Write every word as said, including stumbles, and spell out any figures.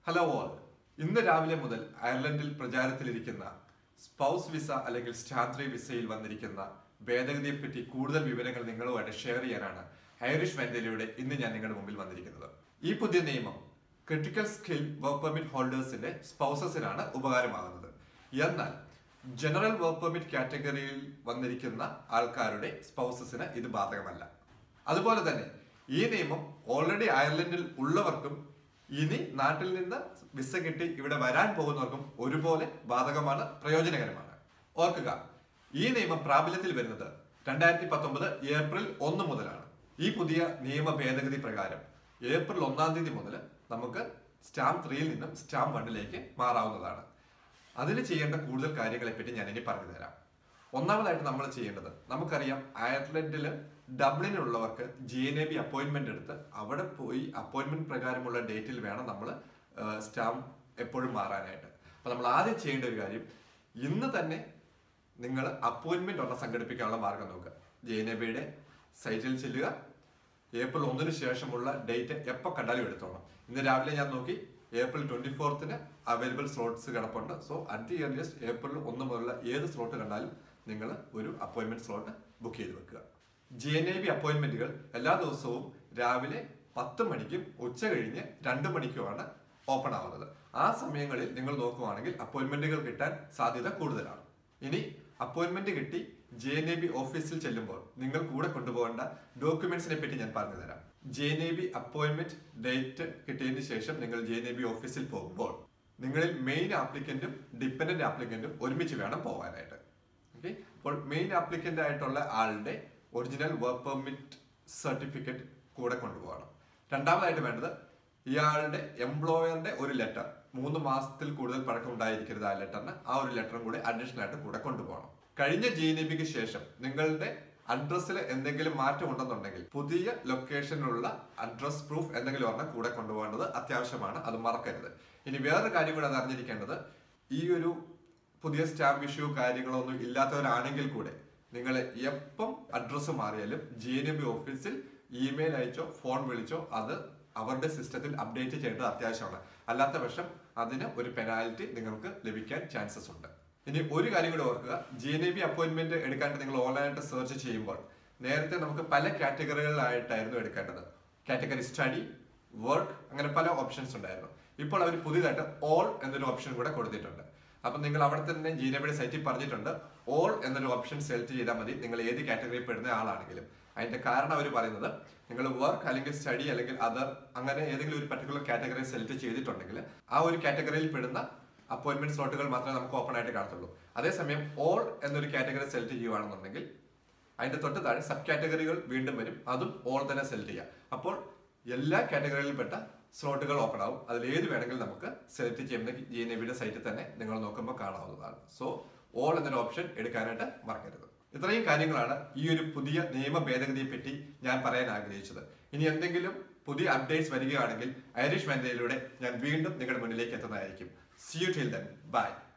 Hello all. ഇന്ന് രാവിലെ മുതൽ അയർലൻഡിൽ പ്രചാരത്തിലിരിക്കുന്ന സ്പൗസ് വിസ അല്ലെങ്കിൽ സ്റ്റാൻഡ്രി വിസയിൽ വന്നിരിക്കുന്ന ഭേദഗതിയെപ്പറ്റി കൂടുതൽ വിവരങ്ങൾ നിങ്ങളുമായിട്ട് ഷെയർ ചെയ്യാനാണ് ഐറിഷ് വെൻഡയിലൂടെ ഇന്ന് ഞാൻ നിങ്ങളുടെ മുമ്പിൽ വന്നിരിക്കുന്നത്. ഈ പുതിയ നിയമം ക്രിട്ടിക്കൽ സ്കിൽ വർക്ക് പെർമിറ്റ് ഹോൾഡേഴ്സിന്റെ സ്പൗസസിനാണ് ഉപകാരമാകുന്നത്. എന്നാൽ ജനറൽ വർക്ക് പെർമിറ്റ് കാറ്റഗറിയിൽ വന്നിരിക്കുന്ന ആൾക്കാരുടെ സ്പൗസസിന് ഇത് ബാധകമല്ല. അതുപോലെ തന്നെ ഈ നിയമം ഓൾറെഡി അയർലൻഡിൽ ഉള്ളവർക്കും ഇനി നാട്ടിൽ നിന്ന് വിസ കിട്ടി ഇവിടെ വരാൻ പോകുന്നവർക്കും ഒരുപോലെ ബാധകമാണ്, പ്രയോജനകരമാണ്. ഓർക്കുക, ഈ നിയമം പ്രാബല്യത്തിൽ വരുന്നത് രണ്ടായിരത്തി പത്തൊമ്പത് ഏപ്രിൽ ഒന്ന് മുതലാണ്. ഈ പുതിയ നിയമ ഭേദഗതി പ്രകാരം ഏപ്രിൽ ഒന്നാം തീയതി മുതൽ നമുക്ക് സ്റ്റാമ്പ് ത്രീയിൽ നിന്നും സ്റ്റാമ്പ് വണ്ണിലേക്ക് മാറാവുന്നതാണ്. അതിന് ചെയ്യേണ്ട കൂടുതൽ കാര്യങ്ങളെ പറ്റി ഞാൻ ഇനി പറഞ്ഞു തരാം. ഒന്നാമതായിട്ട് നമ്മൾ ചെയ്യേണ്ടത്, നമുക്കറിയാം അയർലൻഡിൽ ഡബ്ലിനുള്ളവർക്ക് G N A B appointment എടുത്ത് അവിടെ പോയി അപ്പോയിന്റ്മെന്റ് പ്രകാരമുള്ള ഡേറ്റിൽ വേണം നമ്മൾ സ്റ്റാമ്പ് എപ്പോഴും മാറാനായിട്ട്. അപ്പൊ നമ്മൾ ആദ്യം ചെയ്യേണ്ട ഒരു കാര്യം, ഇന്ന് തന്നെ നിങ്ങൾ അപ്പോയിന്റ്മെന്റ് ഒരെണ്ണം സംഘടിപ്പിക്കാനുള്ള മാർഗം നോക്കുക. ജെ എൻ എ ബിയുടെ സൈറ്റിൽ ചെല്ലുക. ഏപ്രിൽ ഒന്നിന് ശേഷമുള്ള ഡേറ്റ് എപ്പോൾ കണ്ടാലും എടുത്തോണം. ഇന്ന് രാവിലെ ഞാൻ നോക്കി, ഏപ്രിൽ ട്വന്റി ഫോർത്തിന് അവൈലബിൾ സ്ലോട്ട്സ് കിടപ്പുണ്ട്. So at the earliest April ഒന്ന് മുതലുള്ള ഏത് സ്ലോട്ട് കണ്ടാലും നിങ്ങൾ ഒരു അപ്പോയിന്റ്മെന്റ് സ്ലോട്ട് ബുക്ക് ചെയ്ത് വെക്കുക. ജി എൻ എ ബി അപ്പോയിന്റ്മെന്റുകൾ എല്ലാ ദിവസവും രാവിലെ പത്ത് മണിക്കും ഉച്ച കഴിഞ്ഞ് രണ്ട് മണിക്കുമാണ് ഓപ്പൺ ആവുന്നത്. ആ സമയങ്ങളിൽ നിങ്ങൾ നോക്കുകയാണെങ്കിൽ അപ്പോയിന്റ്മെന്റുകൾ കിട്ടാൻ സാധ്യത കൂടുതലാണ്. ഇനി അപ്പോയിന്റ്മെന്റ് കിട്ടി ജെ എൻ എ ബി ഓഫീസിൽ ചെല്ലുമ്പോൾ നിങ്ങൾ കൂടെ കൊണ്ടുപോകേണ്ട ഡോക്യുമെന്റ്സിനെ പറ്റി ഞാൻ പറഞ്ഞു തരാം. J N A B appointment date കിട്ടിയതിന് ശേഷം നിങ്ങൾ ജെ എൻ എ ബി ഓഫീസിൽ പോകുമ്പോൾ നിങ്ങളിൽ മെയിൻ ആപ്ലിക്കന്റും ഡിപ്പെൻഡന്റ് ആപ്ലിക്കന്റും ഒരുമിച്ച് വേണം പോകാനായിട്ട്. ഓക്കെ, അപ്പോൾ മെയിൻ ആപ്ലിക്കന്റ് ആയിട്ടുള്ള ആളുടെ ഒറിജിനൽ വർക്ക് പെർമിറ്റ് സർട്ടിഫിക്കറ്റ് കൂടെ കൊണ്ടുപോകണം. രണ്ടാമതായിട്ട് വേണ്ടത് ഇയാളുടെ എംപ്ലോയറുടെ ഒരു ലെറ്റർ, മൂന്ന് മാസത്തിൽ കൂടുതൽ പഴക്കം ഉണ്ടായിരിക്കരുത് ആ ലെറ്ററിന്, ആ ഒരു ലെറ്ററും കൂടെ അഡീഷണൽ ആയിട്ട് കൂടെ കൊണ്ടുപോകണം. കഴിഞ്ഞ ജി എൻ എ ബിക്ക് ശേഷം നിങ്ങളുടെ അഡ്രസ്സിൽ എന്തെങ്കിലും മാറ്റം ഉണ്ടെന്നുണ്ടെങ്കിൽ പുതിയ ലൊക്കേഷനിലുള്ള അഡ്രസ് പ്രൂഫ് എന്തെങ്കിലും ഒരെണ്ണം കൂടെ കൊണ്ടുപോകേണ്ടത് അത്യാവശ്യമാണ്, അത് മറക്കരുത്. ഇനി വേറൊരു കാര്യം കൂടെ അത് അറിഞ്ഞിരിക്കേണ്ടത്, ഈ ഒരു പുതിയ സ്റ്റാമ്പ് ഇഷ്യൂ കാര്യങ്ങളൊന്നും ഇല്ലാത്തവരാണെങ്കിൽ കൂടെ നിങ്ങൾ എപ്പം അഡ്രസ്സ് മാറിയാലും ജി എൻ എ ബി ഓഫീസിൽ ഇമെയിൽ അയച്ചോ ഫോൺ വിളിച്ചോ അത് അവരുടെ സിസ്റ്റത്തിൽ അപ്ഡേറ്റ് ചെയ്യേണ്ടത് അത്യാവശ്യമാണ്. അല്ലാത്ത പക്ഷം അതിന് ഒരു പെനാൽറ്റി നിങ്ങൾക്ക് ലഭിക്കാൻ ചാൻസസ് ഉണ്ട്. ഇനി ഒരു കാര്യം കൂടെ ഓർക്കുക, G N A B appointment എടുക്കാനായിട്ട് നിങ്ങൾ ഓൺലൈനായിട്ട് സെർച്ച് ചെയ്യുമ്പോൾ നേരത്തെ നമുക്ക് പല കാറ്റഗറികളിലായിട്ടായിരുന്നു എടുക്കേണ്ടത്. കാറ്റഗറി സ്റ്റഡി, വർക്ക്, അങ്ങനെ പല ഓപ്ഷൻസ് ഉണ്ടായിരുന്നു. ഇപ്പോൾ അവർ പുതിയതായിട്ട് ഓൾ എന്നൊരു ഓപ്ഷൻ കൂടെ കൊടുത്തിട്ടുണ്ട്. അപ്പൊ നിങ്ങൾ അവിടെ തന്നെ ജി എൻ എ ബിയുടെ സൈറ്റിൽ പറഞ്ഞിട്ടുണ്ട് ഓൾ എന്നൊരു ഓപ്ഷൻ സെലക്ട് ചെയ്താൽ മതി, നിങ്ങൾ ഏത് കാറ്റഗറിയിൽ പെടുന്ന ആളാണെങ്കിലും. അതിന്റെ കാരണം അവർ പറയുന്നത്, നിങ്ങൾ വർക്ക് അല്ലെങ്കിൽ സ്റ്റഡി അല്ലെങ്കിൽ അതർ അങ്ങനെ ഏതെങ്കിലും ഒരു പർട്ടിക്കുലർ കാറ്റഗറി സെലക്ട് ചെയ്തിട്ടുണ്ടെങ്കിൽ ആ ഒരു കാറ്റഗറിയിൽ പെടുന്ന അപ്പോയിന്റ്മെന്റ് സ്ലോട്ടുകൾ മാത്രമേ നമുക്ക് ഓപ്പൺ ആയിട്ട് കാണത്തുള്ളൂ. അതേസമയം ഓൾ എന്നൊരു കാറ്റഗറി സെലക്ട് ചെയ്യുകയാണെന്നുണ്ടെങ്കിൽ അതിന്റെ തൊട്ട് താഴെ സബ് കാറ്റഗറികൾ വീണ്ടും വരും, അതും ഓൾ തന്നെ സെലക്ട് ചെയ്യാം. അപ്പോൾ എല്ലാ കാറ്റഗറിയിലും പെട്ട സ്ലോട്ടുകൾ ഓപ്പൺ ആവും. അതിൽ ഏത് വേണമെങ്കിലും നമുക്ക് സെലക്ട് ചെയ്യുന്ന ജി എൻ എ ബിയുടെ സൈറ്റിൽ തന്നെ നിങ്ങൾ നോക്കുമ്പോൾ കാണാവുന്നതാണ്. സോ ഓൾ എന്നൊരു ഓപ്ഷൻ എടുക്കാനായിട്ട് മറക്കരുത്. ഇത്രയും കാര്യങ്ങളാണ് ഈ ഒരു പുതിയ നിയമ ഭേദഗതിയെ പറ്റി ഞാൻ പറയാൻ ആഗ്രഹിച്ചത്. ഇനി എന്തെങ്കിലും പുതിയ അപ്ഡേറ്റ്സ് വരികയാണെങ്കിൽ ഐറിഷ് വെൻഡയിലൂടെ ഞാൻ വീണ്ടും നിങ്ങളുടെ മുന്നിലേക്ക് എത്തുന്നതായിരിക്കും. See you till then. Bye.